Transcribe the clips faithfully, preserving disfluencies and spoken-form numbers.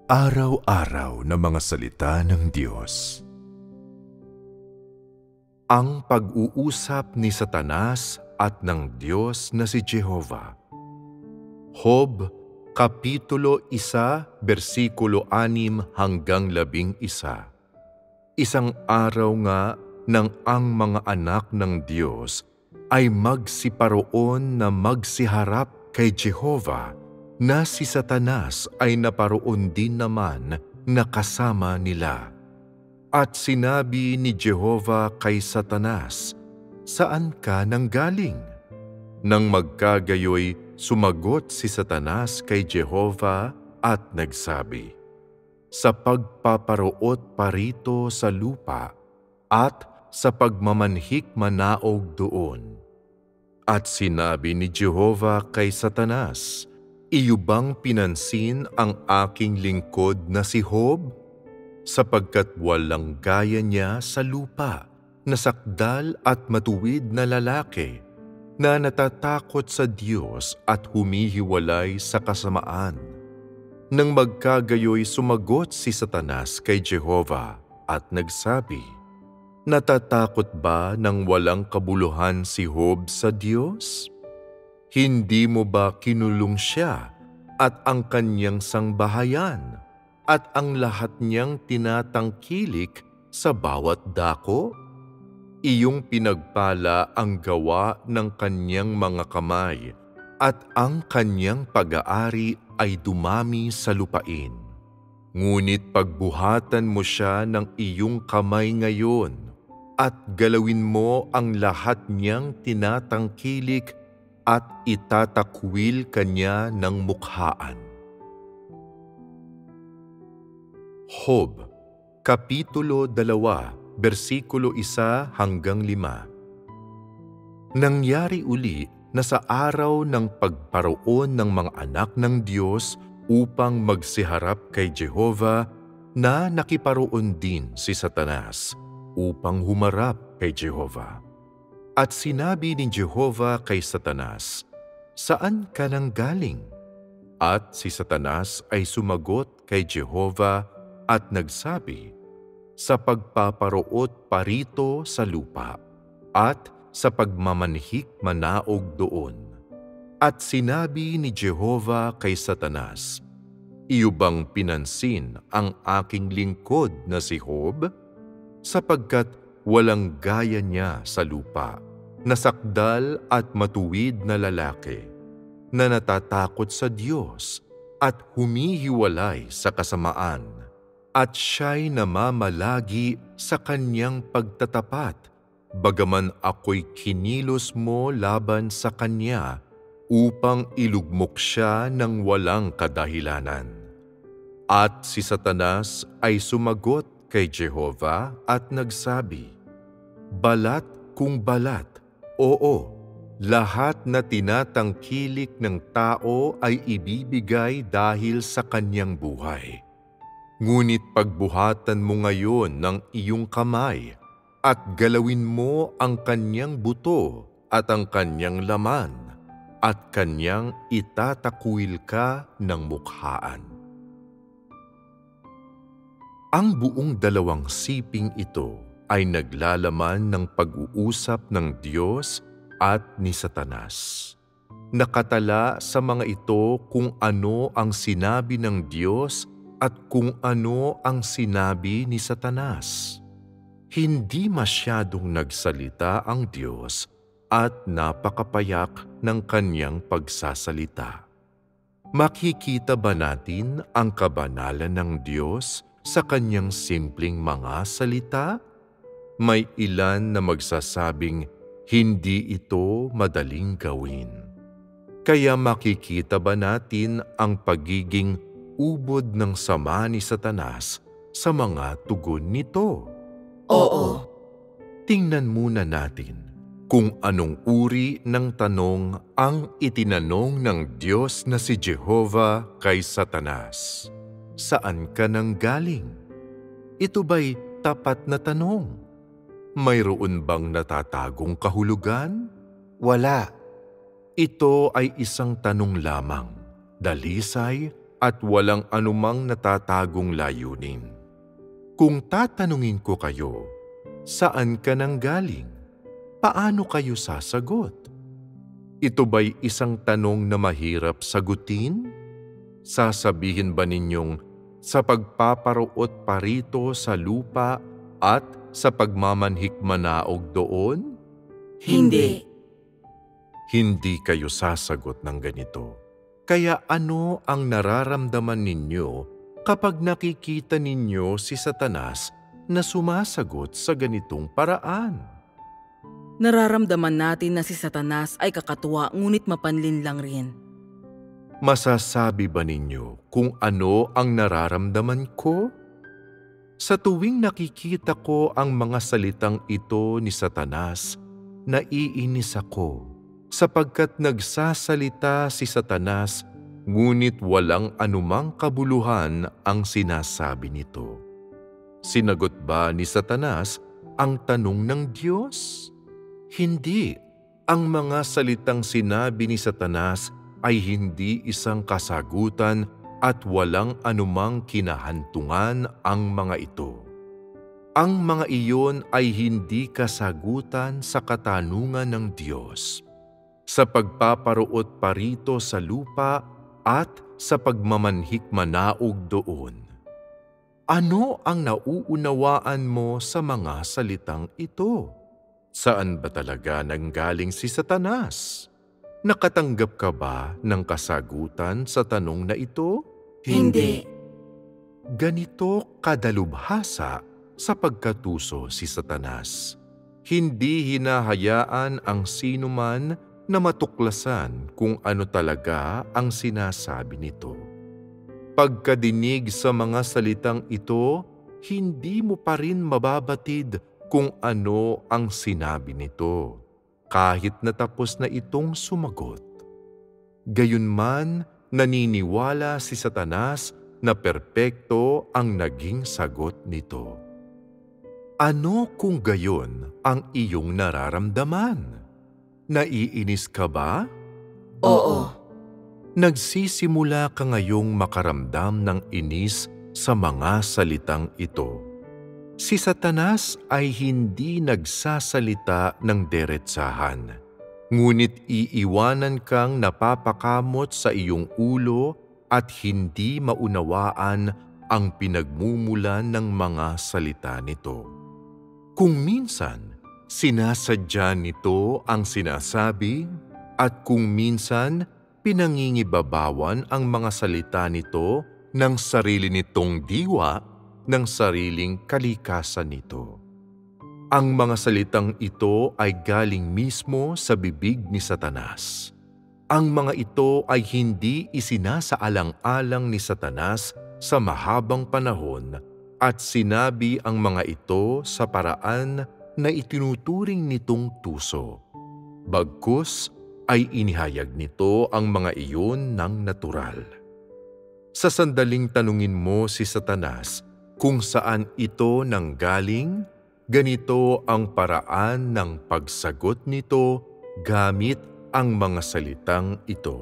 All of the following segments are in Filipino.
Araw-araw na mga salita ng Diyos. Ang pag-uusap ni Satanas at ng Diyos na si Jehovah. Job, Kapitulo one, versikulo six hanggang labing isa. Isang araw nga nang ang mga anak ng Diyos ay magsiparoon na magsiharap kay Jehovah, na si Satanas ay naparoon din naman na kasama nila. At sinabi ni Jehovah kay Satanas, "Saan ka nanggaling?" Nang magkagayoy, sumagot si Satanas kay Jehovah at nagsabi, "Sa pagpaparoot parito sa lupa at sa pagmamanhik manaog doon." At sinabi ni Jehovah kay Satanas, "Iyo bang pinansin ang aking lingkod na si Job? Sapagkat walang gaya niya sa lupa, na sakdal at matuwid na lalaki, na natatakot sa Diyos at humihiwalay sa kasamaan." Nang magkagayoy, sumagot si Satanas kay Jehovah at nagsabi, "Natatakot ba ng walang kabuluhan si Job sa Diyos? Hindi mo ba kinulong siya at ang kanyang sangbahayan at ang lahat niyang tinatangkilik sa bawat dako? Iyong pinagpala ang gawa ng kanyang mga kamay at ang kanyang pag-aari ay dumami sa lupain. Ngunit pagbuhatan mo siya ng iyong kamay ngayon at galawin mo ang lahat niyang tinatangkilik at itatakwil kanya ng mukhaan." Job, Kapitulo two, versikulo one hanggang lima. Nangyari uli na sa araw ng pagparoon ng mga anak ng Diyos upang magsiharap kay Jehovah, na nakiparoon din si Satanas upang humarap kay Jehovah. At sinabi ni Jehovah kay Satanas, "Saan ka nanggaling?" At si Satanas ay sumagot kay Jehovah at nagsabi, "Sa pagpaparoot parito sa lupa at sa pagmamanhik manaog doon." At sinabi ni Jehovah kay Satanas, "Iyo bang pinansin ang aking lingkod na si Job? Sapagkat walang gaya niya sa lupa, na sakdal at matuwid na lalaki, na natatakot sa Diyos at humihiwalay sa kasamaan, at siya'y namamalagi sa kanyang pagtatapat, bagaman ako'y kinilos mo laban sa kanya upang ilugmok siya ng walang kadahilanan." At si Satanas ay sumagot kay Jehovah at nagsabi, "Balat kung balat, oo, lahat na tinatangkilik ng tao ay ibibigay dahil sa kanyang buhay. Ngunit pagbuhatan mo ngayon ng iyong kamay at galawin mo ang kanyang buto at ang kanyang laman at kanyang itatakwil ka ng mukhaan." Ang buong dalawang siping ito ay naglalaman ng pag-uusap ng Diyos at ni Satanas. Nakatala sa mga ito kung ano ang sinabi ng Diyos at kung ano ang sinabi ni Satanas. Hindi masyadong nagsalita ang Diyos at napakapayak ng kanyang pagsasalita. Makikita ba natin ang kabanalan ng Diyos sa kanyang simpleng mga salita? May ilan na magsasabing hindi ito madaling gawin. Kaya makikita ba natin ang pagiging ubod ng sama ni Satanas sa mga tugon nito? Oo. Tingnan muna natin kung anong uri ng tanong ang itinanong ng Diyos na si Jehovah kay Satanas. "Saan ka nanggaling?" Ito ba'y tapat na tanong? Mayroon bang natatagong kahulugan? Wala. Ito ay isang tanong lamang, dalisay at walang anumang natatagong layunin. Kung tatanungin ko kayo, saan ka nanggaling? Paano kayo sasagot? Ito ba'y isang tanong na mahirap sagutin? Sasabihin ba ninyong sa pagpaparuot parito sa lupa at sa pagmamanhik-manaog doon? Hindi. Hindi kayo sasagot ng ganito. Kaya ano ang nararamdaman ninyo kapag nakikita ninyo si Satanas na sumasagot sa ganitong paraan? Nararamdaman natin na si Satanas ay kakatuwa ngunit mapanlin lang rin. Masasabi ba ninyo kung ano ang nararamdaman ko? Sa tuwing nakikita ko ang mga salitang ito ni Satanas, naiinis ako sapagkat nagsasalita si Satanas ngunit walang anumang kabuluhan ang sinasabi nito. Sinagot ba ni Satanas ang tanong ng Diyos? Hindi. Ang mga salitang sinabi ni Satanas ay hindi isang kasagutan at walang anumang kinahantungan ang mga ito. Ang mga iyon ay hindi kasagutan sa katanungan ng Diyos, sa pagpaparuot parito sa lupa at sa pagmamanhik-manaog doon. Ano ang nauunawaan mo sa mga salitang ito? Saan ba talaga nanggaling si Satanas? Nakatanggap ka ba ng kasagutan sa tanong na ito? Hindi. Ganito kadalubhasa sa pagkatuso si Satanas. Hindi hinahayaan ang sinuman na matuklasan kung ano talaga ang sinasabi nito. Pagkadinig sa mga salitang ito, hindi mo pa rin mababatid kung ano ang sinabi nito, kahit natapos na itong sumagot. Gayunman, naniniwala si Satanas na perpekto ang naging sagot nito. Ano kung gayon ang iyong nararamdaman? Naiinis ka ba? Oo. Nagsisimula ka ngayong makaramdam ng inis sa mga salitang ito. Si Satanas ay hindi nagsasalita ng deretsahan, ngunit iiwanan kang napapakamot sa iyong ulo at hindi maunawaan ang pinagmumulan ng mga salita nito. Kung minsan, sinasadya nito ang sinasabi at kung minsan, pinangingibabawan ang mga salita nito ng sarili nitong diwa ng sariling kalikasan nito. Ang mga salitang ito ay galing mismo sa bibig ni Satanas. Ang mga ito ay hindi isinasaalang-alang ni Satanas sa mahabang panahon at sinabi ang mga ito sa paraan na itinuturing nitong tuso. Bagkus ay inihayag nito ang mga iyon ng natural. Sa sandaling tanungin mo si Satanas kung saan ito nanggaling, ganito ang paraan ng pagsagot nito gamit ang mga salitang ito.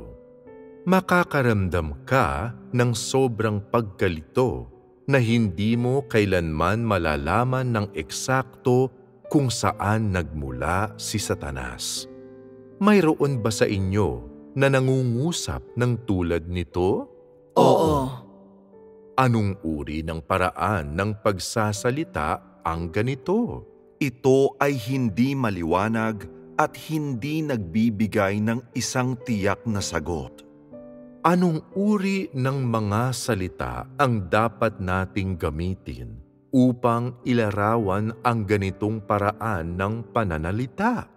Makakaramdam ka ng sobrang pagkalito na hindi mo kailanman malalaman ng eksakto kung saan nagmula si Satanas. Mayroon ba sa inyo na nangungusap ng tulad nito? Oo. Anong uri ng paraan ng pagsasalita ang ganito? Ito ay hindi maliwanag at hindi nagbibigay ng isang tiyak na sagot. Anong uri ng mga salita ang dapat nating gamitin upang ilarawan ang ganitong paraan ng pananalita?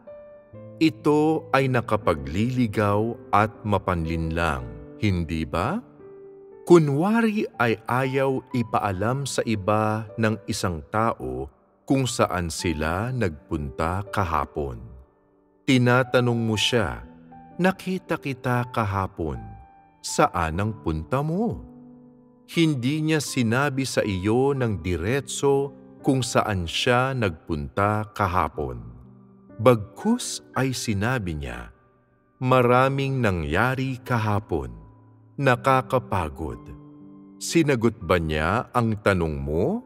Ito ay nakapagliligaw at mapanlinlang, hindi ba? Kunwari ay ayaw ipaalam sa iba ng isang tao kung saan sila nagpunta kahapon. Tinatanong mo siya, nakita kita kahapon, saan ang punta mo? Hindi niya sinabi sa iyo ng diretso kung saan siya nagpunta kahapon. Bagkus ay sinabi niya, maraming nangyari kahapon. nakakapagod. Sinagot ba niya ang tanong mo?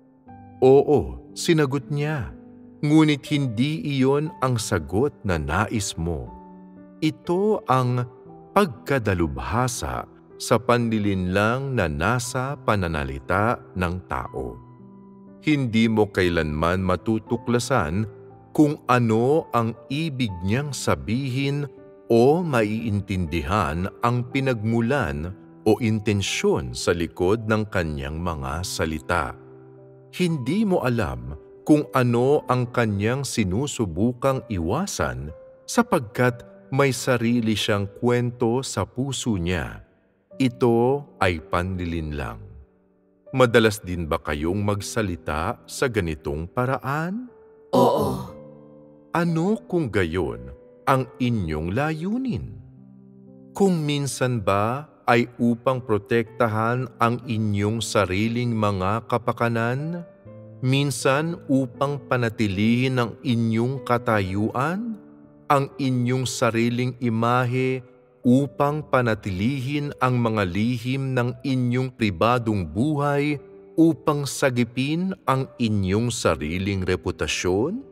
Oo, sinagot niya. Ngunit hindi iyon ang sagot na nais mo. Ito ang pagkadalubhasa sa panlilinlang na nasa pananalita ng tao. Hindi mo kailanman matutuklasan kung ano ang ibig niyang sabihin o maiintindihan ang pinagmulan o intensyon sa likod ng kanyang mga salita. Hindi mo alam kung ano ang kanyang sinusubukang iwasan sapagkat may sarili siyang kwento sa puso niya. Ito ay panlilinlang. Madalas din ba kayong magsalita sa ganitong paraan? Oo. Ano kung gayon ang inyong layunin? Kung minsan ba ay upang protektahan ang inyong sariling mga kapakanan? Minsan upang panatilihin ang inyong katayuan? Ang inyong sariling imahe upang panatilihin ang mga lihim ng inyong pribadong buhay upang sagipin ang inyong sariling reputasyon?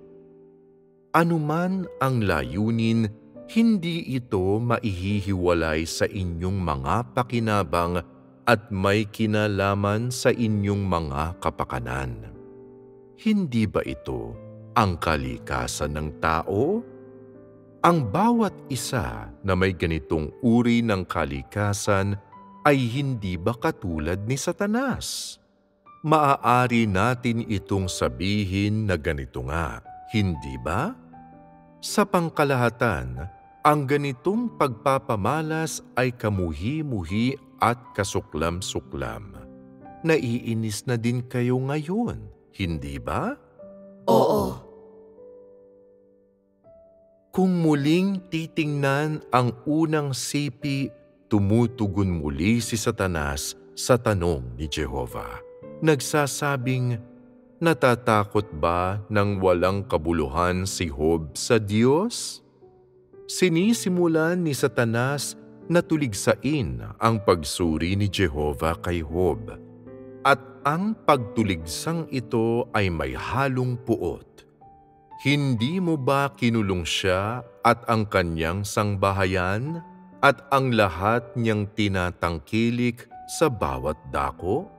Anuman ang layunin, hindi ito maihihiwalay sa inyong mga pakinabang at may kinalaman sa inyong mga kapakanan. Hindi ba ito ang kalikasan ng tao? Ang bawat isa na may ganitong uri ng kalikasan ay hindi ba katulad ni Satanas? Maaari natin itong sabihin na ganito nga, hindi ba? Sa pangkalahatan, ang ganitong pagpapamalas ay kamuhi-muhi at kasuklam-suklam. Naiinis na din kayo ngayon, hindi ba? Oo. Kung muling titingnan ang unang sipi, tumutugon muli si Satanas sa tanong ni Jehovah. Nagsasabing, natatakot ba ng walang kabuluhan si Job sa Diyos? Sinisimulan ni Satanas na tuligsain ang pagsuri ni Jehovah kay Job. At ang pagtuligsang ito ay may halong puot. Hindi mo ba kinulong siya at ang kanyang sangbahayan at ang lahat niyang tinatangkilik sa bawat dako?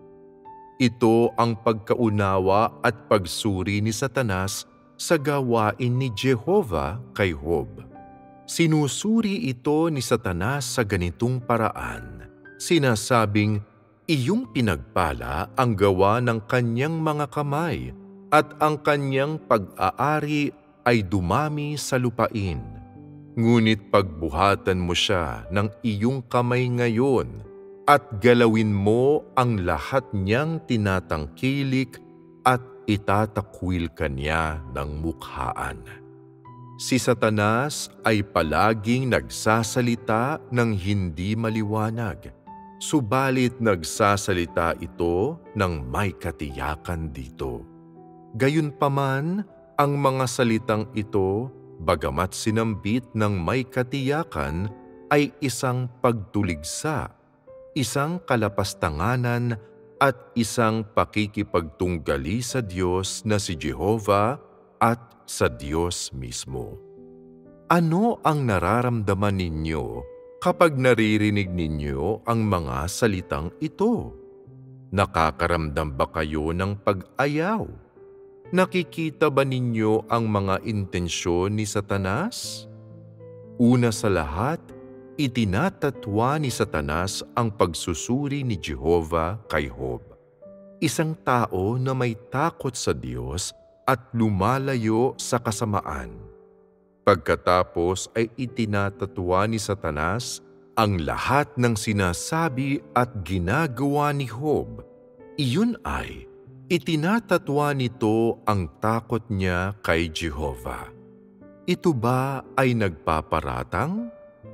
Ito ang pagkaunawa at pagsuri ni Satanas sa gawain ni Jehovah kay Job. Sinusuri ito ni Satanas sa ganitong paraan. Sinasabing, iyong pinagpala ang gawa ng kanyang mga kamay at ang kanyang pag-aari ay dumami sa lupain. Ngunit pagbuhatan mo siya ng iyong kamay ngayon at galawin mo ang lahat niyang tinatangkilik at itatakwil ka niya ng mukhaan. Si Satanas ay palaging nagsasalita ng hindi maliwanag, subalit nagsasalita ito ng may katiyakan dito. Gayunpaman, ang mga salitang ito, bagamat sinambit ng may katiyakan, ay isang pagtuligsa, isang kalapastanganan at isang pakikipagtunggali sa Diyos na si Jehovah at sa Diyos mismo. Ano ang nararamdaman ninyo kapag naririnig ninyo ang mga salitang ito? Nakakaramdam ba kayo ng pag-ayaw? Nakikita ba ninyo ang mga intensyon ni Satanas? Una sa lahat, itinatatwa ni Satanas ang pagsusuri ni Jehovah kay Job. Isang tao na may takot sa Diyos at lumalayo sa kasamaan. Pagkatapos ay itinatatwa ni Satanas ang lahat ng sinasabi at ginagawa ni Job. Iyon ay itinatatwa nito ang takot niya kay Jehovah. Ito ba ay nagpaparatang?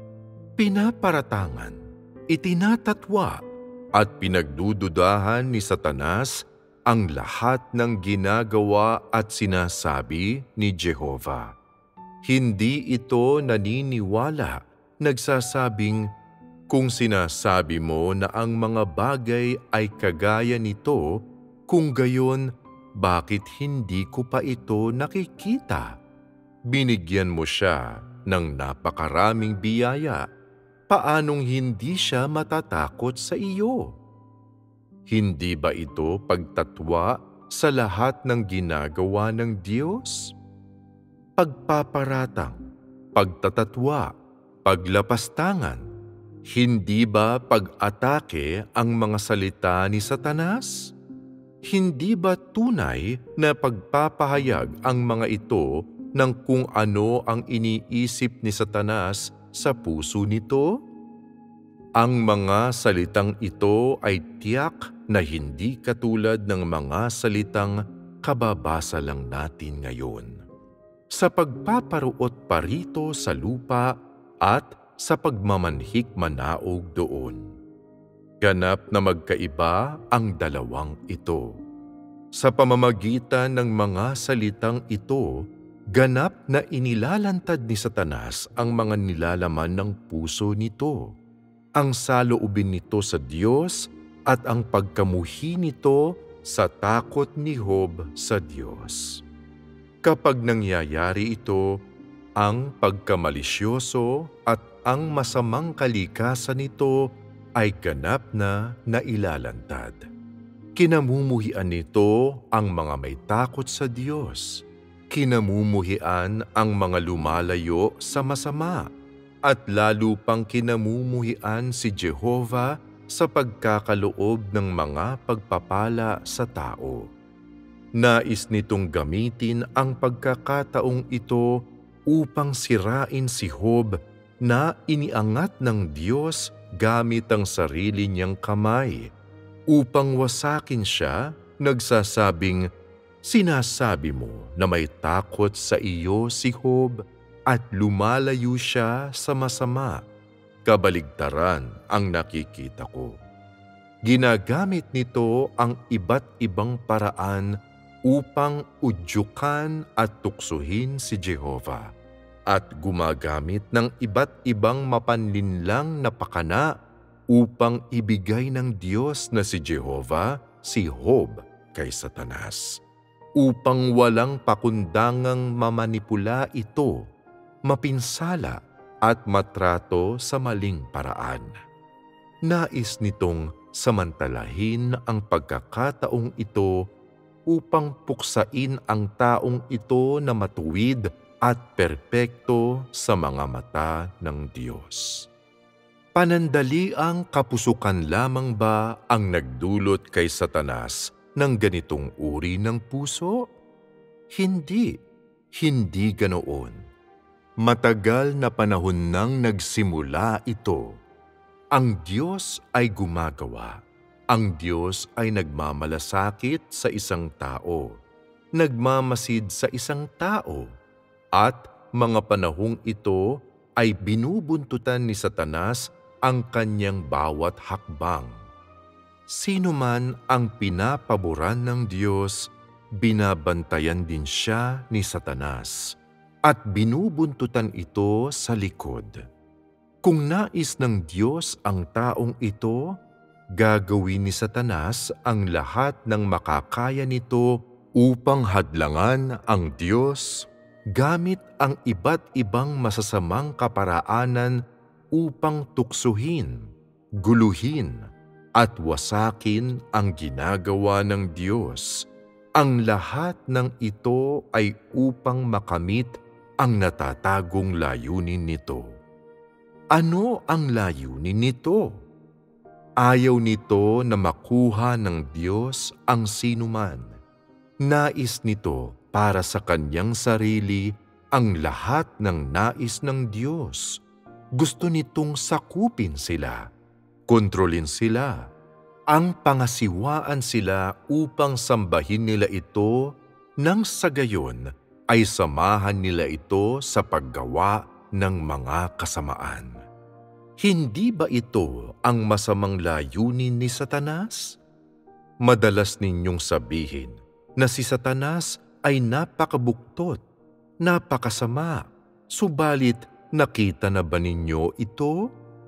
Pinaparatangan, itinatatwa at pinagdududahan ni Satanas ang lahat ng ginagawa at sinasabi ni Jehovah. Hindi ito naniniwala, nagsasabing, Kung sinasabi mo na ang mga bagay ay kagaya nito, kung gayon, bakit hindi ko pa ito nakikita? Binigyan mo siya ng napakaraming biyaya. Paanong hindi siya matatakot sa iyo? Hindi ba ito pagtatwa sa lahat ng ginagawa ng Diyos? Pagpaparatang, pagtatatwa, paglapastangan, hindi ba pag-atake ang mga salita ni Satanas? Hindi ba tunay na pagpapahayag ang mga ito ng kung ano ang iniisip ni Satanas sa puso nito? Ang mga salitang ito ay tiyak na hindi katulad ng mga salitang kababasa lang natin ngayon. Sa pagpaparuot pa rito sa lupa at sa pagmamanhik manaog doon. Ganap na magkaiba ang dalawang ito. Sa pamamagitan ng mga salitang ito, ganap na inilalantad ni Satanas ang mga nilalaman ng puso nito, ang saloobin nito sa Diyos at ang pagkamuhi nito sa takot ni Job sa Diyos. Kapag nangyayari ito, ang pagkamalisyoso at ang masamang kalikasan nito ay ganap na nailalantad. Kinamumuhian nito ang mga may takot sa Diyos. Kinamumuhian ang mga lumalayo sa masama. At lalo pang kinamumuhian si Jehovah sa pagkakaloob ng mga pagpapala sa tao. Nais nitong gamitin ang pagkakataong ito upang sirain si Job na iniangat ng Diyos gamit ang sarili niyang kamay. Upang wasakin siya, nagsasabing, "Sinasabi mo na may takot sa iyo si Job at lumalayo siya sa masama." Kabaligtaran ang nakikita ko. Ginagamit nito ang iba't ibang paraan upang udyukan at tuksuhin si Jehovah, at gumagamit ng iba't ibang mapanlinlang na pakana upang ibigay ng Diyos na si Jehovah si Job kay Satanas, upang walang pakundangang mamanipula ito, mapinsala at matrato sa maling paraan. Nais nitong samantalahin ang pagkakataong ito upang puksain ang taong ito na matuwid at perpekto sa mga mata ng Diyos. Panandaliang kapusukan lamang ba ang nagdulot kay Satanas ng ganitong uri ng puso? Hindi, hindi ganoon. Matagal na panahon nang nagsimula ito. Ang Diyos ay gumagawa. Ang Diyos ay nagmamalasakit sa isang tao, nagmamasid sa isang tao, at mga panahong ito ay binubuntutan ni Satanas ang kanyang bawat hakbang. Sino man ang pinapaboran ng Diyos, binabantayan din siya ni Satanas, at binubuntutan ito sa likod. Kung nais ng Diyos ang taong ito, gagawin ni Satanas ang lahat ng makakaya nito upang hadlangan ang Diyos gamit ang iba't ibang masasamang kaparaanan upang tuksuhin, guluhin, at wasakin ang ginagawa ng Diyos. Ang lahat ng ito ay upang makamit ang natatagong layunin nito. Ano ang layunin nito? Ayaw nito na makuha ng Diyos ang sinuman. Nais nito para sa kanyang sarili ang lahat ng nais ng Diyos. Gusto nitong sakupin sila, kontrolin sila, ang pangasiwaan sila upang sambahin nila ito nang sa gayon ay samahan nila ito sa paggawa ng mga kasamaan. Hindi ba ito ang masamang layunin ni Satanas? Madalas ninyong sabihin na si Satanas ay napakabuktot, napakasama, subalit nakita na ba ninyo ito?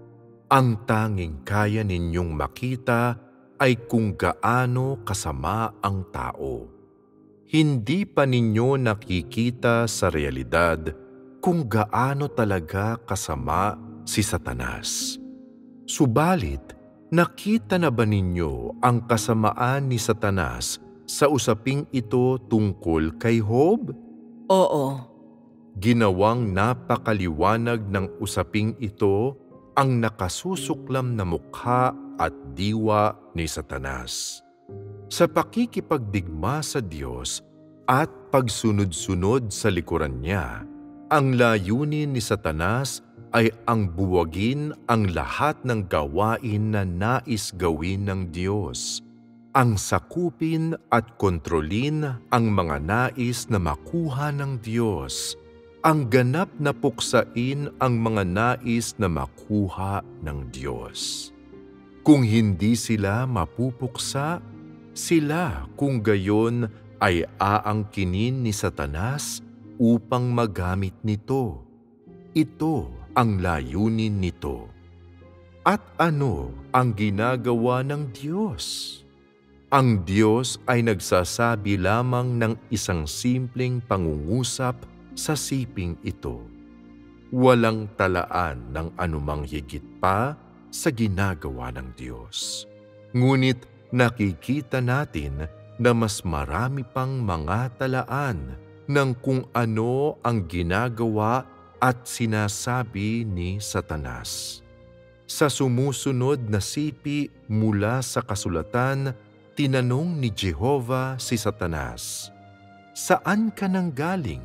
Ang tanging kaya ninyong makita ay kung gaano kasama ang tao. Hindi pa ninyo nakikita sa realidad kung gaano talaga kasama si Satanas. Subalit, nakita na ba ninyo ang kasamaan ni Satanas sa usaping ito tungkol kay Job? Oo. Ginawang napakaliwanag ng usaping ito ang nakasusuklam na mukha at diwa ni Satanas. Sa pakikipagdigma sa Diyos at pagsunod-sunod sa likuran niya, ang layunin ni Satanas ay ang buwagin ang lahat ng gawain na nais gawin ng Diyos, ang sakupin at kontrolin ang mga nais na makuha ng Diyos, ang ganap na puksain ang mga nais na makuha ng Diyos. Kung hindi sila mapupuksa, sila kung gayon ay aangkinin ni Satanas upang magamit nito. Ito ang layunin nito. At ano ang ginagawa ng Diyos? Ang Diyos ay nagsasabi lamang ng isang simpleng pangungusap sa siping ito. Walang talaan ng anumang higit pa sa ginagawa ng Diyos. Ngunit nakikita natin na mas marami pang mga talaan ng kung ano ang ginagawa at sinasabi ni Satanas. Sa sumusunod na sipi mula sa kasulatan, tinanong ni Jehovah si Satanas, "Saan ka nanggaling?"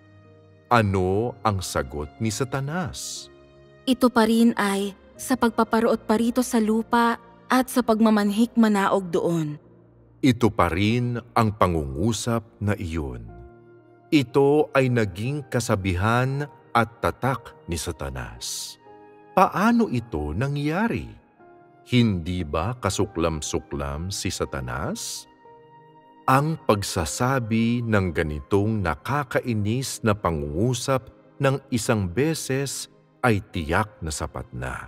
Ano ang sagot ni Satanas? Ito pa rin ay sa pagpaparoot pa rito sa lupa at sa pagmamanhik manaog doon. Ito pa rin ang pangungusap na iyon. Ito ay naging kasabihan at tatak ni Satanas. Paano ito nangyari? Hindi ba kasuklam-suklam si Satanas? Ang pagsasabi ng ganitong nakakainis na pangungusap ng isang beses ay tiyak na sapat na.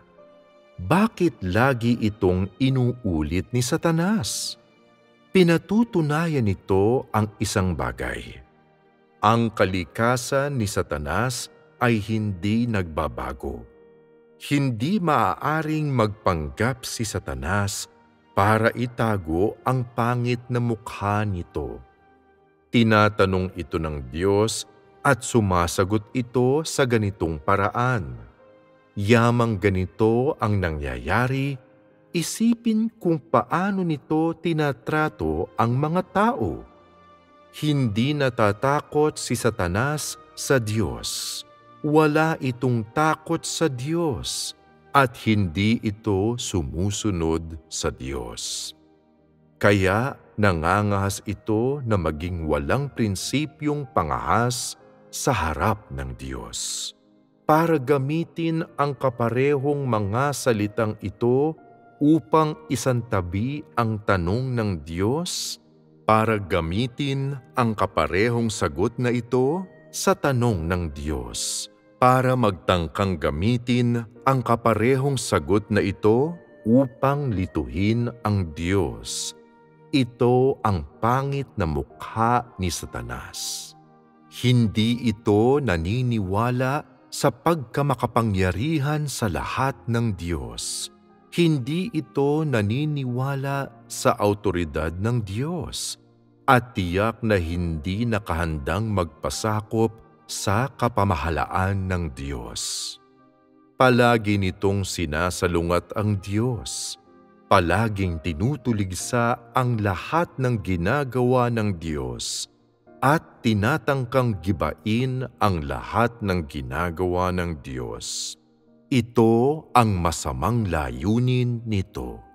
Bakit lagi itong inuulit ni Satanas? Pinatutunayan nito ang isang bagay. Ang kalikasan ni Satanas ay hindi nagbabago. Hindi maaaring magpanggap si Satanas para itago ang pangit na mukha nito. Tinatanong ito ng Diyos at sumasagot ito sa ganitong paraan. Yamang ganito ang nangyayari, isipin kung paano nito tinatrato ang mga tao. Hindi natatakot si Satanas sa Diyos. Wala itong takot sa Diyos at hindi ito sumusunod sa Diyos. Kaya nangangahas ito na maging walang prinsipyong pangahas sa harap ng Diyos. Para gamitin ang kaparehong mga salitang ito upang isantabi ang tanong ng Diyos, para gamitin ang kaparehong sagot na ito sa tanong ng Diyos, para magtangkang gamitin ang kaparehong sagot na ito upang lituhin ang Diyos. Ito ang pangit na mukha ni Satanas. Hindi ito naniniwala sa pagkamakapangyarihan sa lahat ng Diyos. Hindi ito naniniwala sa autoridad ng Diyos at tiyak na hindi nakahandang magpasakop sa kapamahalaan ng Diyos. Palagi nitong sinasalungat ang Diyos. Palaging tinutuligsa ang lahat ng ginagawa ng Diyos at tinatangkang gibain ang lahat ng ginagawa ng Diyos. Ito ang masamang layunin nito.